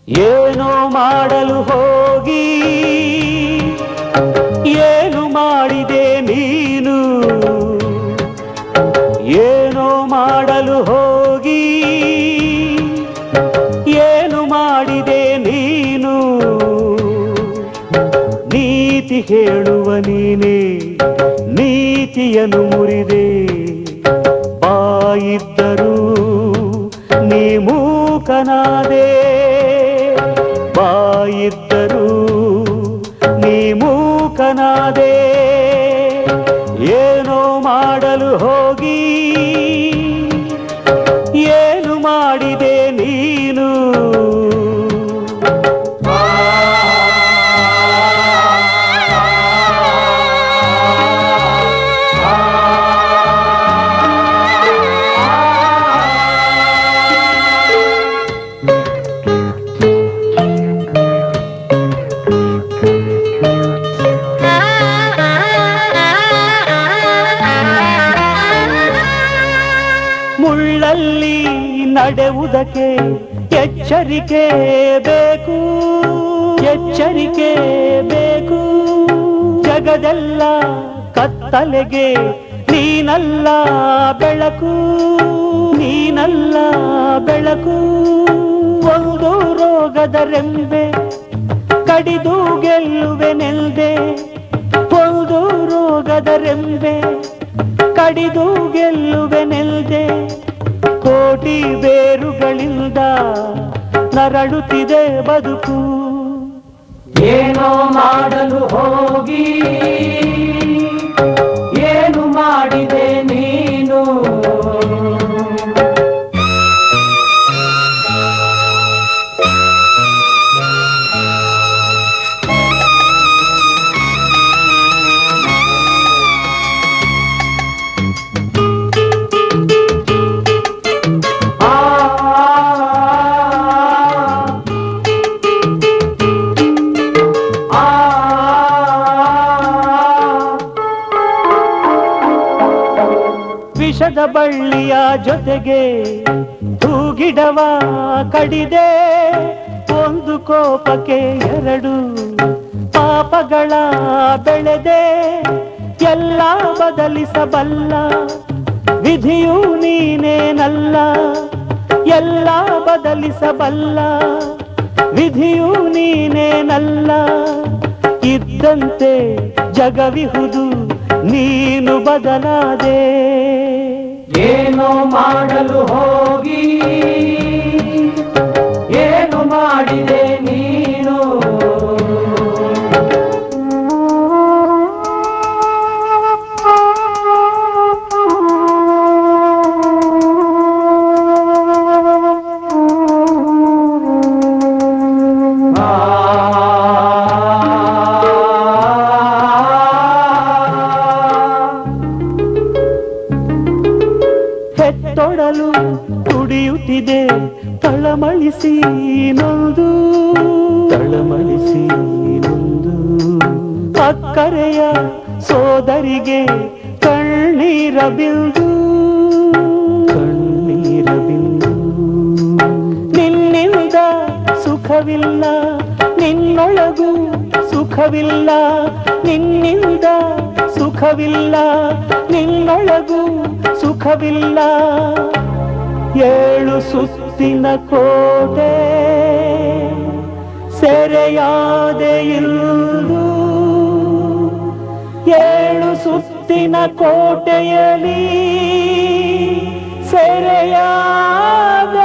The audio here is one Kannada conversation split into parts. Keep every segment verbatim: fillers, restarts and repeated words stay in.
ಏನೋ ಮಾಡಲು ಹೋಗಿ ಏನು ಮಾಡಿದೆ ನೀನು, ಏನೋ ಮಾಡಲು ಹೋಗಿ ಏನು ಮಾಡಿದೆ ನೀನು, ನೀತಿ ಹೇಳುವ ನೀನೇ ನೀತಿಯನ್ನು ಮುರಿದೆ, ಬಾಯಿದ್ದರೂ ನೀ ಮೂಕನಾದೆ, ಬಾಯಿದ್ದರೂ ನೀ ಮೂಕನಾದೆ, ಏನೋ ಮಾಡಲು ಹೋಗಿ ಏನು ಮಾಡಿದೆ ನೀನು. ಮುಳ್ಳಲ್ಲಿ ನಡೆಯುವುದಕ್ಕೆ ಎಚ್ಚರಿಕೆ ಬೇಕು, ಎಚ್ಚರಿಕೆ ಬೇಕು, ಜಗದೆಲ್ಲ ಕತ್ತಲೆಗೆ ನೀನಲ್ಲ ಬೆಳಕು, ನೀನಲ್ಲ ಬೆಳಕು, ಒಂದು ರೋಗದ ರೆಂಬೆ ಕಡಿದು ಗೆಲ್ಲುವೆನೆಲ್ದೆ, ಒಂದು ರೋಗದ ರೆಂಬೆ ಕಡಿದು ಗೆಲ್ಲುವೆನೆಲ್ದೆ, ಕೋಟಿ ಬೇರುಗಳಿಂದ ನರಳುತ್ತಿದೆ ಬದುಕು, ಏನೋ ಮಾಡಲು ಹೋಗಿ ಏನು ಮಾಡಿದೆ ನೀನು. ವಿಷದ ಬಳ್ಳಿಯ ಜೊತೆಗೆ ಹೂಗಿಡವ ಕಡಿದೆ, ಒಂದು ಕೋಪಕ್ಕೆ ಎರಡು ಪಾಪಗಳ ಬೆಳೆದೆ, ಎಲ್ಲ ಬದಲಿಸಬಲ್ಲ ವಿಧಿಯೂ ನೀನೇನಲ್ಲ, ಎಲ್ಲ ಬದಲಿಸಬಲ್ಲ ವಿಧಿಯೂ ನೀನೇನಲ್ಲ, ಇದ್ದಂತೆ ಜಗವಿಹುದು ನೀನು ಬದಲಾದೆ, ಏನೋ ಮಾಡಲು ಹೋಗಿ ಏನು ಮಾಡಿದೆ ನೀನು. ಹೆತ್ತೊಡಲು ತುಡಿಯುತ್ತಿದೆ ತಳಮಳಿಸಿ ನೊಂದು, ತಳಮಳಿಸಿ ನೊಂದು, ಅಕ್ಕರೆಯ ಸೋದರಿಗೆ ಕಣ್ಣೀರ ಬಿಂದು, ಕಣ್ಣೀರ ಬಿಂದು, ನಿನ್ನಿಂದ ಸುಖವಿಲ್ಲ ನಿನ್ನೊಳಗೂ ಸುಖವಿಲ್ಲ, ನಿನ್ನಿಂದ ಸುಖವಿಲ್ಲ ನಿನ್ನೊಳಗೂ ಸುಖವಿಲ್ಲ, ಏಳು ಸುತ್ತಿನ ಕೋಟೆ ಸೆರೆಯಾದೆ ಇಂದು, ಏಳು ಸುತ್ತಿನ ಕೋಟೆಯಲ್ಲಿ ಸೆರೆಯಾದೆ.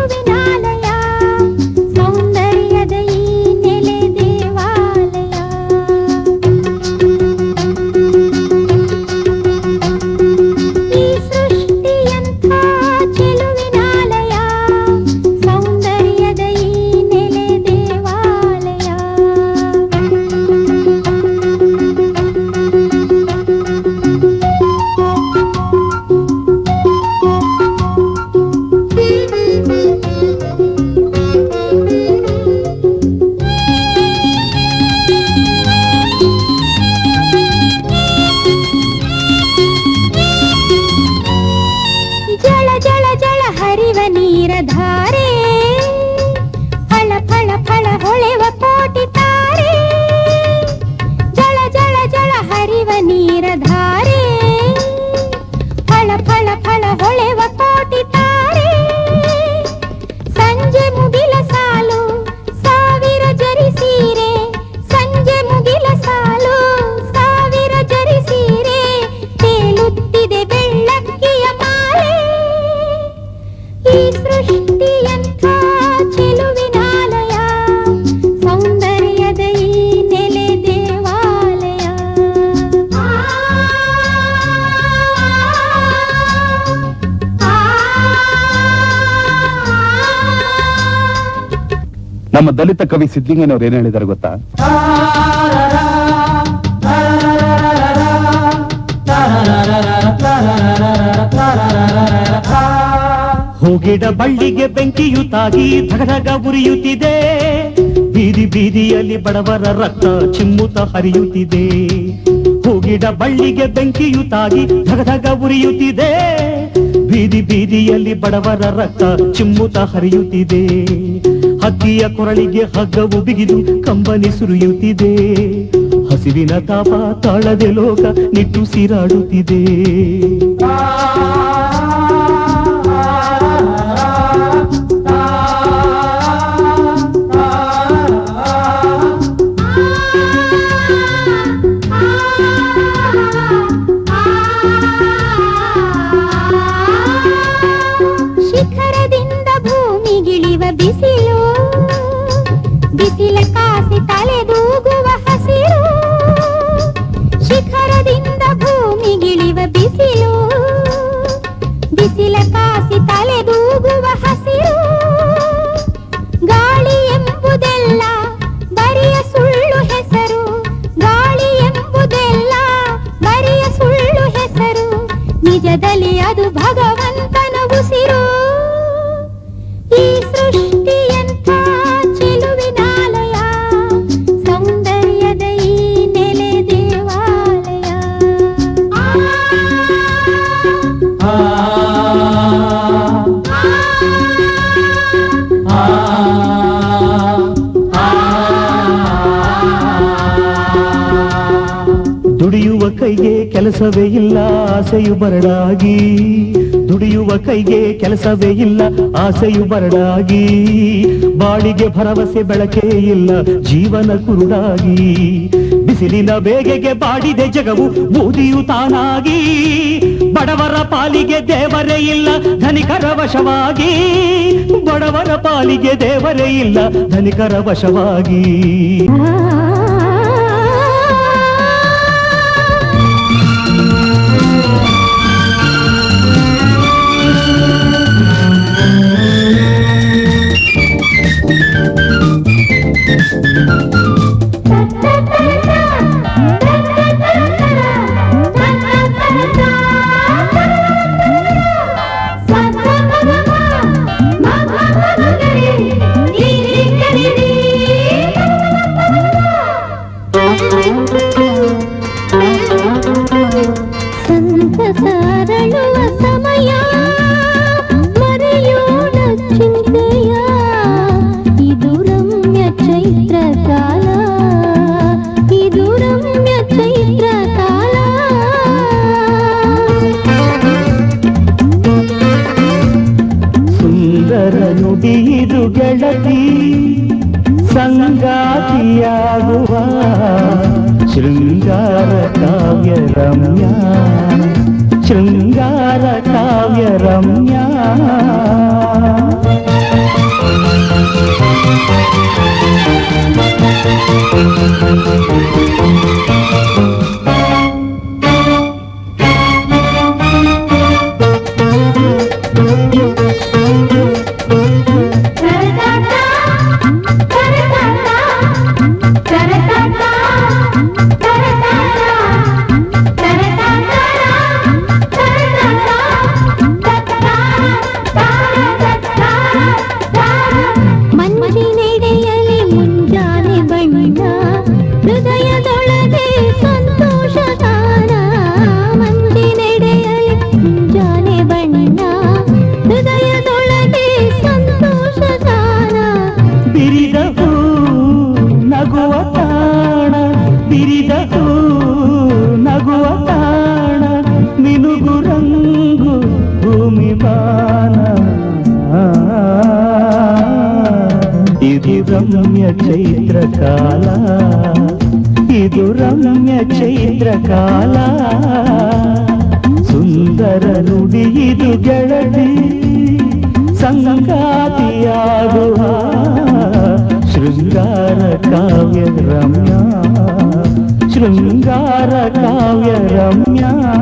ಸೌಂದರ್ಯದ ಈ ನೆಲೆ ದೇವಾಲಯ, ಧಾರೆ ಫಳ ಫಳ ಫಳ ಹೊಳೆವ ಕೋಟಿ ತಾರೆ ಸಂಜೆ ಮುಗಿಲ ಸಾಲು ಸಾವಿರ ಜರಿ ಸೀರೆ ಸಂಜೆ ಮುಗಿಲ ಸಾಲು ಸಾವಿರ ಜರಿ ಸೀರೆ ತೇಲುತ್ತಿದೆ ಬೆಳ್ಳಕ್ಕಿಯ ಮಾಲೆ ಈ ಸೃಷ್ಟಿಯಂಥ ಚೆಲುವಿನಾಲಯ ಸೌಂದರ್ಯದ ಈ ನೆಲೆ ದೇವಾಲಯ ನಮ್ಮ ದಲಿತ ಕವಿ ಸಿದ್ಲಿಂಗನವ್ರು ಏನ್ ಹೇಳಿದಾರೆ ಗೊತ್ತಾ? ಹೋಗಿಡ ಬಳ್ಳಿಗೆ ಬೆಂಕಿಯು ತಾಗಿ ಧಗಧಗ ಉರಿಯುತ್ತಿದೆ, ಬೀದಿ ಬೀದಿಯಲ್ಲಿ ಬಡವರ ರಕ್ತ ಚಿಮ್ಮುತ್ತ ಹರಿಯುತ್ತಿದೆ. ಹೋಗಿಡ ಬಳ್ಳಿಗೆ ಬೆಂಕಿಯು ತಾಗಿ ಧಗಧಗ ಉರಿಯುತ್ತಿದೆ, ಬೀದಿ ಬೀದಿಯಲ್ಲಿ ಬಡವರ ರಕ್ತ ಚಿಮ್ಮುತ್ತ ಹರಿಯುತ್ತಿದೆ. ಹಕ್ಕಿಯ ಕೊರಳಿಗೆ ಹಗ್ಗವು ಬಿಗಿದು ಕಂಬನಿ ಸುರಿಯುತ್ತಿದೆ, ಹಸಿವಿನ ತಾಪ ತಾಳದೆ ಲೋಕ ನಿಟ್ಟುಸಿರಾಡುತ್ತಿದೆ. ಶಿಖರದಿಂದ ಭೂಮಿಗಿಳಿವ ಬಿಸಿಲು, ಬಿಸಿಲ ಕಾಸಿ ತಲೆದೂಗುವ ಹಸಿರು. ಶಿಖರದಿಂದ ಭೂಮಿಗಿಳಿವ ಬಿಸಿಲು, ಬಿಸಿಲ ಕಾಸಿ ತಲೆದೂಗುವ ಹಸಿರು. ಗಾಳಿ ಎಂಬುದೆಲ್ಲ ಬರಿಯ ಸುಳ್ಳು ಹೆಸರು, ಗಾಳಿ ಎಂಬುದೆಲ್ಲ ಬರಿಯ ಸುಳ್ಳು ಹೆಸರು. ನಿಜದಲ್ಲಿ ಅದು ಭಗವಂತನ ಉಸಿರು. ಈ ಸೃಷ್ಟಿಯಂಥ ಚೆಲುವಿನಾಲಯ ಸೌಂದರ್ಯದ ಈ ನೆಲೆ ದೇವಾಲಯ. ದುಡಿಯುವ ಕೈಗೆ ಕೆಲಸವೇ ಇಲ್ಲ ಆಸೆಯು ಬರಡಾಗಿ, ದುಡಿಯುವ ಕೈಗೆ ಕೆಲಸವೇ ಇಲ್ಲ ಆಸೆಯು ಬರಡಾಗಿ. ಬಾಳಿಗೆ ಭರವಸೆ ಬೆಳಕೇ ಇಲ್ಲ ಜೀವನ ಕುರುಡಾಗಿ. ಬಿಸಿಲಿನ ಬೇಗೆಗೆ ಬಾಡಿದೆ ಜಗವು ಬೂದಿಯು ತಾನಾಗಿ. ಬಡವರ ಪಾಲಿಗೆ ದೇವರೇ ಇಲ್ಲ ಧನಿಕರ ವಶವಾಗಿ, ಬಡವರ ಪಾಲಿಗೆ ದೇವರೇ ಇಲ್ಲ ಧನಿಕರ ವಶವಾಗಿ. ಸಂತಸಾರಳುವ ಸಮಯ ಮರೆಯೋಣ ಚಿಂತೆಯ, ಇದು ರಮ್ಯ ಚೈತ್ರ ಕಾಲ, ಇದು ರಮ್ಯ ಚೈತ್ರ ಕಾಲ. ಸುಂದರ ನುಡಿಯಿದು ಗೆಳತಿ ಸಂಗಾತಿಯಾಗುವ ಶೃಂಗಾರ ಕಾವ್ಯ ರಮ್ಯ, ಶೃಂಗಾರ ಕಾವ್ಯ ರಮ್ಯ. ಮಂಜಿನೆಡೆಯಲ್ಲಿ ಮುಂಜಾನೆ ಬಣ್ಣ ಕಾಲ ಇದು ರಮ್ಯ ಚೈತ್ರ ಕಾಲ ಸುಂದರ ನುಡಿ ಇದು ಗೆಳತಿ ಸಂಗಾತಿಯಾಗುವ ಶೃಂಗಾರ ಕಾವ್ಯ ರಮ್ಯ ಶೃಂಗಾರ ಕಾವ್ಯ ರಮ್ಯ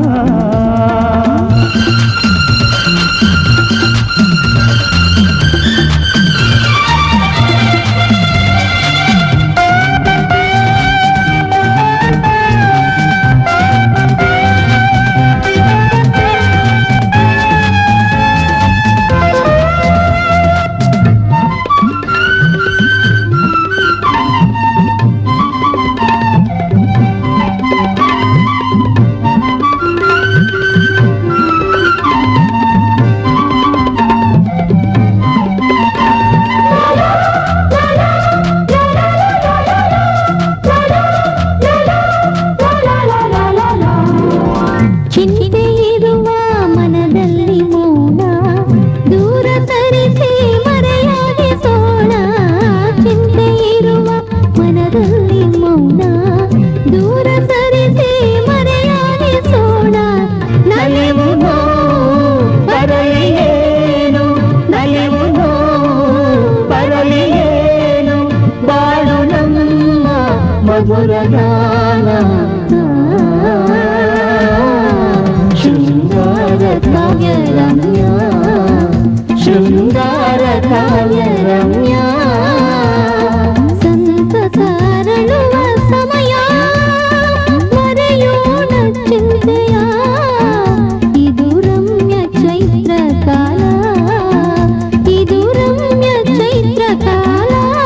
ಶೃಂಗಾರ ಕಾವ್ಯ ರಮ್ಯ ಶೃಂಗಾರ ಕಾವ್ಯ ರಮ್ಯ ಸಂತತ ಅರಳುವ ಸಮಯ ಮರೆಯೋಣ ಚಿಂತೆಯ ಇದು ರಮ್ಯ ಚೈತ್ರ ಕಾಲ ಇದು ರಮ್ಯ ಚೈತ್ರ ಕಾಲ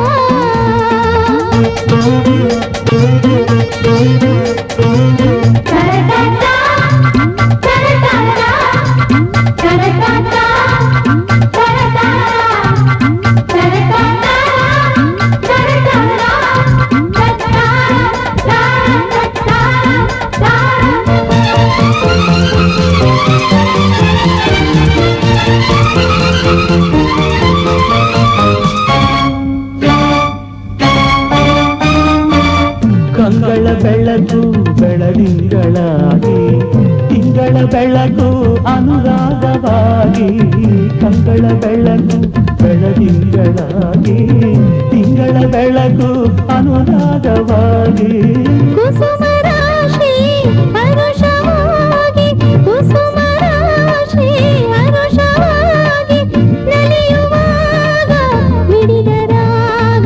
ಕಂಗಳ ಬೆಳಕು ಬೆಳದಿಂಗಳಾಗಿ ತಿಂಗಳ ಬೆಳಕು ಅನುರಾಗವಾಗಿ ಕಂಗಳ ಬೆಳಕು ಬೆಳದಿಂಗಳಾಗಿ ತಿಂಗಳ ಬೆಳಕು ಅನುರಾಗವಾಗಿ ಕುಸುಮ ರಾಶಿ ಹರುಷವಾಗಿ ಕುಸುಮ ರಾಶಿ ಹರುಷವಾಗಿ ನಲಿಯುವಾಗ ಮಿಡಿದ ರಾಗ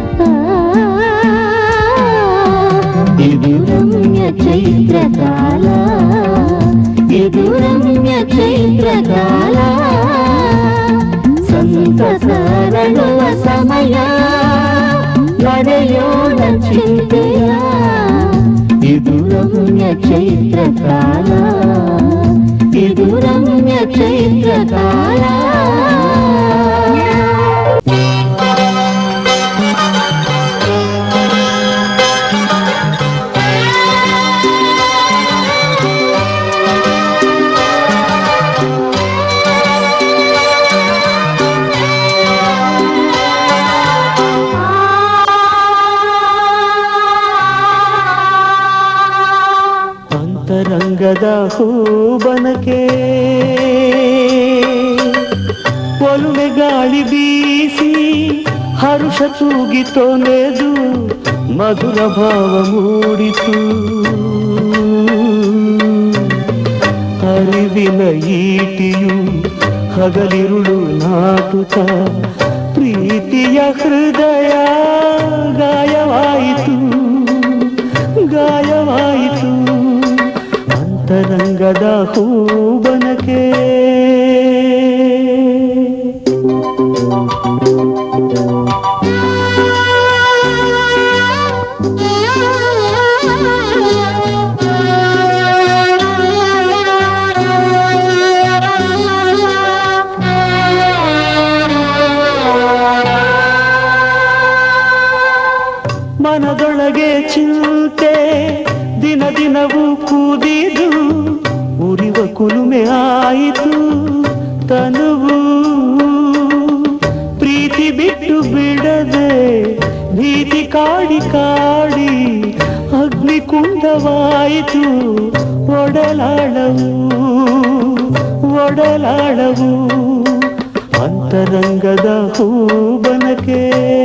ಇದು ರಮ್ಯ ಚೈತ್ರ ಕಾಲ ಇದು ರಮ್ಯ ಚೈತ್ರ ಕಾಲ ಸಂತಸ ಅರಳುವ ಸಮಯ ಮರೆಯೋಣ ಚಿಂತೆಯ ಇದು ರಮ್ಯ ಚೈತ್ರ ಕಾಲ ಇದು ರಮ್ಯ ಚೈತ್ರ ಕಾಲ ಅಂತರಂಗದ ಹೂಬನಕೆ ಒಲುಮೆ ಗಾಳಿ ಬೀಸಿ ಹರುಷ ತೂಗಿ ತೊನೆದು ಮಧುರ ಭಾವ ಮೂಡಿತು ಅರಿವಿನ ಈಟಿಯು ಹಗಲಿರುಳು ನಾಟುತ್ತ ಪ್ರೀತಿಯ ಹೃದಯ ಗಾಯವಾಯಿತು ಗಾಯವಾಯಿತು ಅಂತರಂಗದ ಹೂಬನಕೆ ಮನದೊಳಗೆ ಚಿಂತೆ ದಿನ ದಿನವೂ ಕೂದಿದು ಉರಿವ ಕುಲುಮೆ ಆಯಿತು ತನುವು ಪ್ರೀತಿ ಬಿಟ್ಟು ಬಿಡದೆ ಭೀತಿ ಕಾಡಿ ಕಾಡಿ ಅಗ್ನಿಕುಂಡವಾಯಿತು ಒಡಲಾಳವು ಒಡಲಾಳವು ಅಂತರಂಗದ ಹೂಬನಕೆ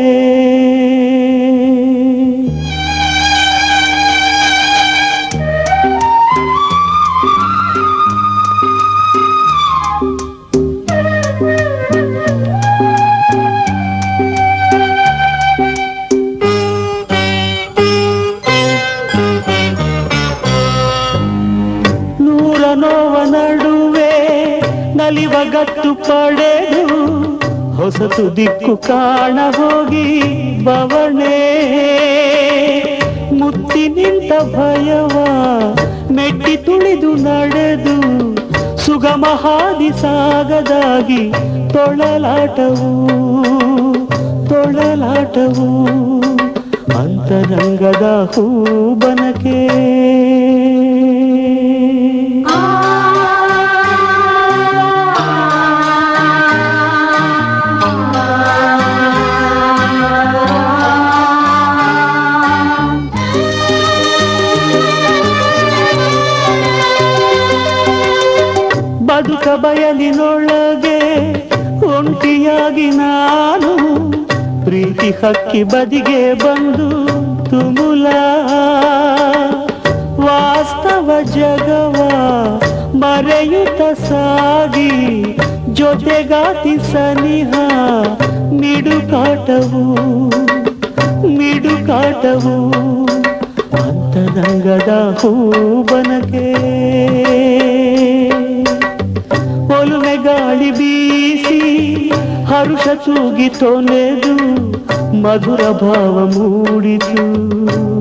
ನೋವ ನಡುವೆ ನಲಿವಗತ್ತು ಪಡೆದು ಹೊಸತು ದಿಕ್ಕು ಕಾಣ ಹೋಗಿ ಬವಣೆ ಮುತ್ತಿ ನಿಂತ ಭಯವ ಮೆಟ್ಟಿ ತುಳಿದು ನಡೆದು ಸುಗಮ ಹಾದಿ ಸಾಗದಾಗಿ ತೊಳಲಾಟವು ತೊಳಲಾಟವು ಅಂತರಂಗದ ಹೂಬನಕೆ ಬದುಕ ಬಯಲಿನೊಳಗೆ ಒಂಟಿಯಾಗಿ ನಾನು ಪ್ರೀತಿ ಹಕ್ಕಿ ಬದಿಗೆ ಬಂದು ತುಮುಲ ವಾಸ್ತವ ಜಗವ ಮರೆಯುತ್ತ ಸಾಗಿ ಜೊತೆಗಾತಿ ಸನಿಹ ಮಿಡುಕಾಟವು ಮಿಡುಕಾಟವು ಅಂತರಂಗದ ಹೂಬನಕೆ ಒಲುಮೆ ಗಾಳಿ ಬೀಸಿ ಹರುಷ ತೂಗಿ ತೊನೆದು ಮಧುರ ಭಾವ ಮೂಡಿತು